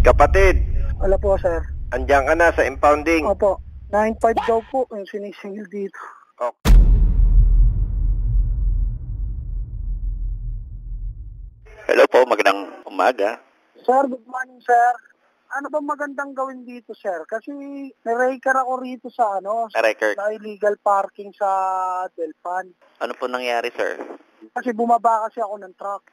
Kapatid, Wala po, sir. andiyan ka na sa impounding. Opo. 9.5 daw po yung sinisingil dito. Okay. Hello po, magandang umaga. Sir, good morning, sir. Ano ba magandang gawin dito, sir? Kasi nireker ako rito sa Record. na illegal parking sa Delpan. Ano po nangyari, sir? Kasi bumaba kasi ako ng truck.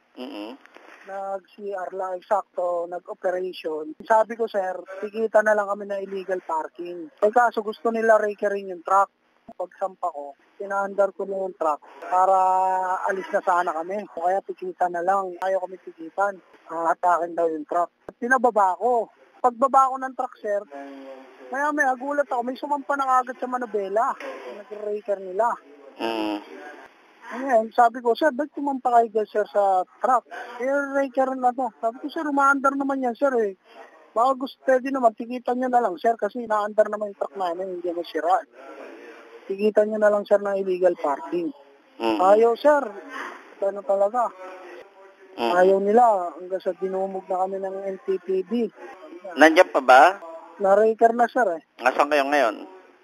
Nag-CR lang, eksakto, nag-operation. Sabi ko, sir, tikita na lang kami na illegal parking. Eh kaso gusto nila rakerin yung truck. Pagsampa ko, pinaandar ko na yung truck para alis na sana kami. O kaya tikita na lang, ayaw kami tikitan. Atakin daw yung truck. At pinababa ko. Pagbaba ko ng truck, sir, maya gulat ako. May sumampa na agad sa Manobela. Nag-raker nila. Ngayon, sabi ko, sir, ba't tumampa kayo sir sa truck? Raker na to. Sabi ko, sir, umaandar naman yan, sir eh. Baka gusto pwede naman, tikitan nyo na lang, sir, kasi naandar naman yung truck namin, hindi mo sira. Tikitan nyo na lang, sir, ng illegal parking. Ayaw, sir. Ano talaga? Ayaw nila, hanggang sa dinumog na kami ng NTPB. Nandiyan pa ba? Na-raker na, sir eh. Nasaan kayo ngayon?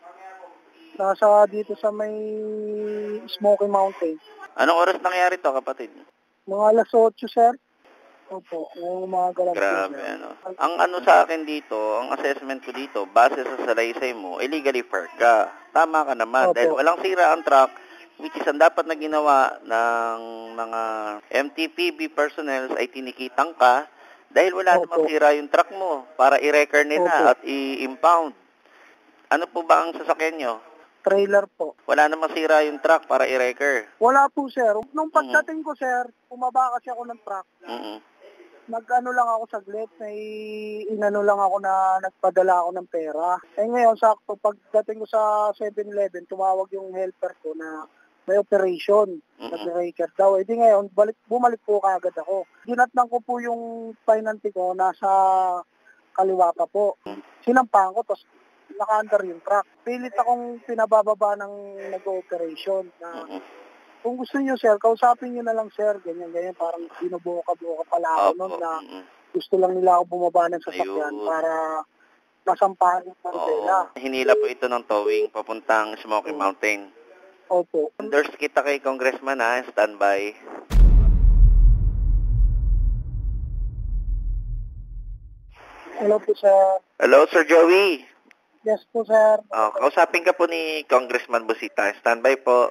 Nasa dito sa may Smoky Mountain. Anong oras nangyari to, kapatid? Mga alas 8, sir. Opo, ngayong umaga lang. Grabe, Ang ano sa akin dito, ang assessment ko dito, base sa salaysay mo, illegally park ka. Tama ka naman. Opo. Dahil walang sira ang truck, which is ang dapat na ginawa ng mga MTPB personnel ay tinikitang ka dahil wala namang sira yung truck mo para i-record nila at i-impound. Ano po ba ang sasakyan nyo? Trailer po. Wala namang sira yung truck para i-record. Wala po, sir. Nung pagdating ko, sir, bumaba kasi ako ng truck. Nag-ano lang ako saglit, inano lang ako na nagpadala ako ng pera. Eh ngayon, sakto, pagdating ko sa 7-Eleven, tumawag yung helper ko na may operation. Nag-raker daw. Eh di ngayon, bumalik po kagad ako. Ginatnan ko po yung pinanty ko, nasa kaliwa pa po. Sinampahan ko, tapos naka-under yung truck. Pilit akong pinabababa ng nag-operation na kung gusto niyo, sir, kausapin niyo na lang, sir, ganyan, parang binubuka-buka pala ako nun na gusto lang nila ako bumaba ng sasakyan para masampahan yung Mandela. Hinila po ito ng towing papuntang Smoky Mountain. Opo. Endorse kita kay Congressman, standby. Hello po, sir. Hello, Sir Joey. Yes po, sir. Kausapin ka po ni Congressman Busita. Standby po.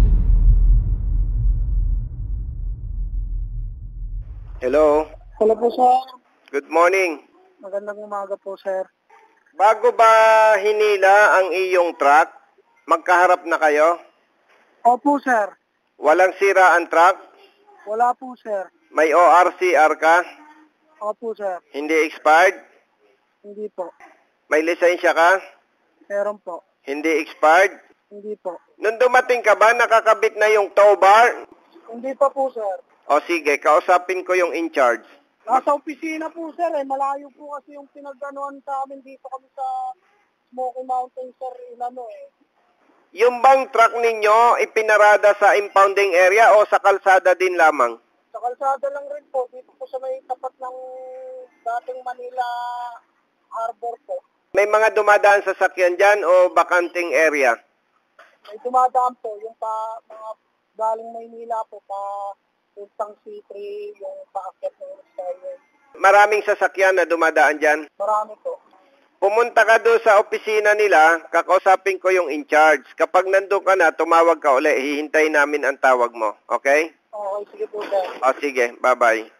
Hello. Hello po, sir. Good morning. Magandang umaga po, sir. Bago ba hinila ang iyong truck, magkaharap na kayo? Opo, sir. Walang sira ang truck? Wala po, sir. May ORCR ka? Opo, sir. Hindi expired? Hindi po. May lisensya ka? Meron po. Hindi expired? Hindi po. Nung dumating ka ba, nakakabit na yung tow bar? Hindi pa po, sir. O sige, kausapin ko yung in-charge. Nasa opisina po, sir. Malayo po kasi yung pinag-anuhan sa amin dito kami sa Smoky Mountain, sir. Yung bang truck ninyo ipinarada sa impounding area o sa kalsada din lamang? Sa kalsada lang rin po. Dito po sa may tapat ng dating Manila Harbor po. May mga dumadaan sa sakyan dyan o bakanting area? May dumadaan po. Yung mga galing Maynila po puntang C3, yung paakyat ng Skyway. Maraming sasakyan na dumadaan dyan? Marami po. Pumunta ka doon sa opisina nila, kakausapin ko yung in-charge. Kapag nandun ka na, tumawag ka uli, hihintayin namin ang tawag mo. Okay? Okay, sige po, sir. O sige, bye-bye.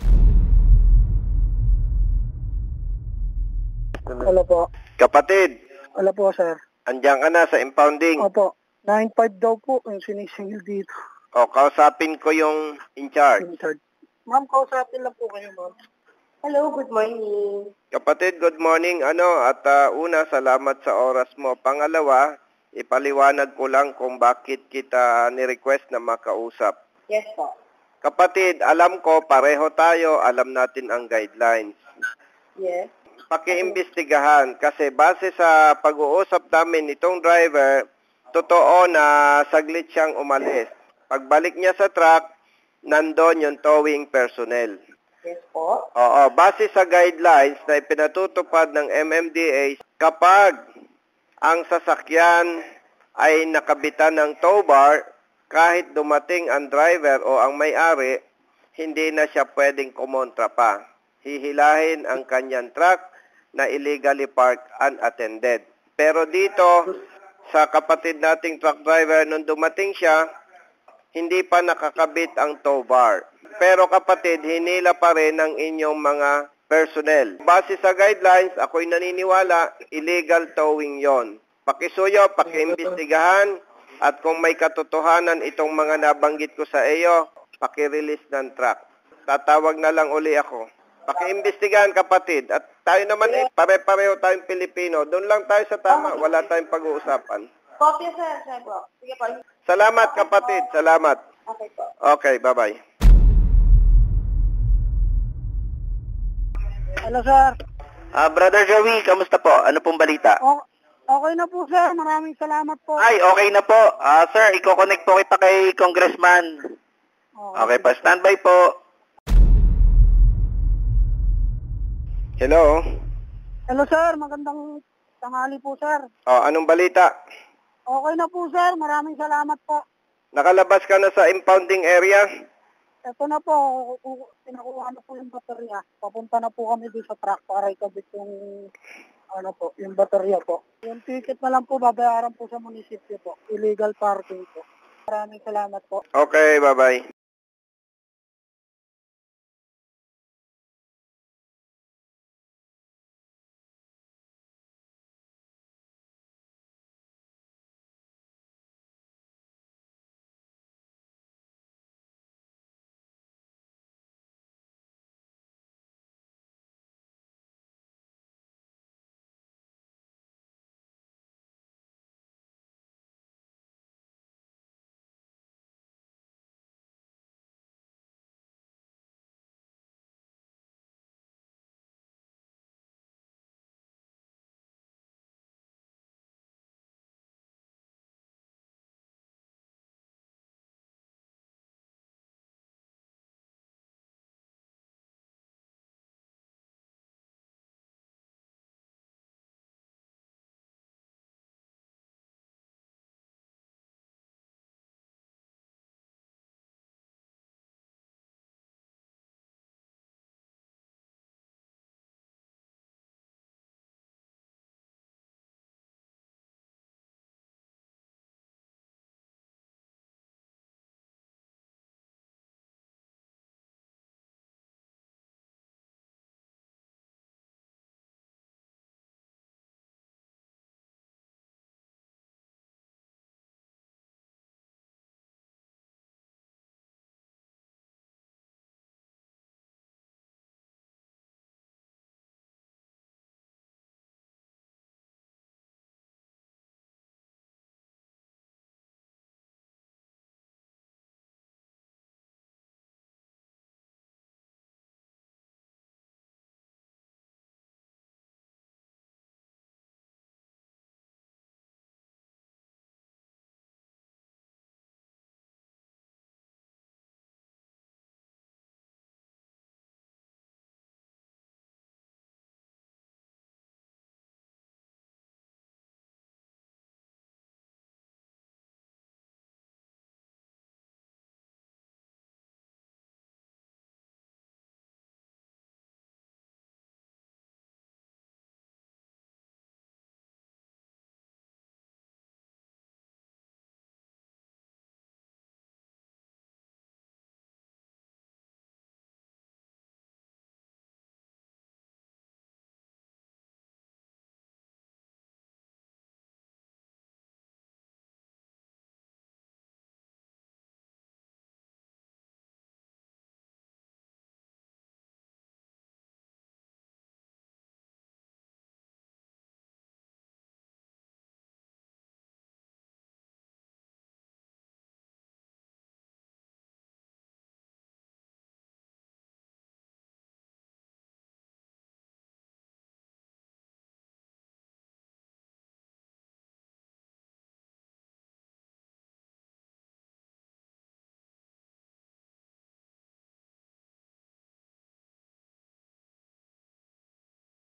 Hello po. Kapatid, Hello po, sir. andiyan ka na sa impounding. Opo. 9.5 daw po yung sinisingil dito. O, kausapin ko yung in-charge. Ma'am, kausapin lang po kayo, ma'am. Hello, good morning. Kapatid, good morning. Una, salamat sa oras mo. Pangalawa, ipaliwanag ko lang kung bakit kita ni-request na makausap. Yes po. Kapatid, alam ko, pareho tayo, alam natin ang guidelines. Yes. Pakiimbestigahan kasi base sa pag-uusap namin itong driver, totoo na saglit siyang umalis. Pagbalik niya sa truck, nandun yung towing personnel. Yes po. Oo, base sa guidelines na ipinatutupad ng MMDA, kapag ang sasakyan ay nakabitan ng tow bar, kahit dumating ang driver o ang may-ari, hindi na siya pwedeng kumontra pa. Hihilahin ang kanyang truck na illegally parked unattended. Pero dito, sa kapatid nating truck driver, nung dumating siya, hindi pa nakakabit ang tow bar. Pero kapatid, hinila pa rin ng inyong mga personnel. Base sa guidelines, ako'y naniniwala, illegal towing yon. Pakisuyo, pakiimbestigahan, at kung may katotohanan itong mga nabanggit ko sa iyo, paki-release ng truck. Tatawag na lang uli ako. Pakiimbestigahan kapatid. At tayo naman pare-pareho tayong Pilipino. Doon lang tayo sa tama. Wala tayong pag-uusapan. Copy, sir. Sir po. Sige po. Salamat kapatid. Salamat. Okay po. Okay, bye-bye. Hello, sir. Brother Joey, kamusta po? Ano pong balita? Okay na po, sir. Maraming salamat po. Ay, okay na po. Sir, i-connect po kita kay Congressman. Okay pa, standby po. Hello? Hello, sir. Magandang tanghali po, sir. Anong balita? Okay na po, sir. Maraming salamat po. Nakalabas ka na sa impounding area? Ito na po. Pinakuha na po yung baterya. Papunta na po kami doon sa truck para ikabit yung yung baterya po. Yung ticket na lang po, babayaran po sa munisipyo po. Illegal parking po. Maraming salamat po. Okay, bye-bye.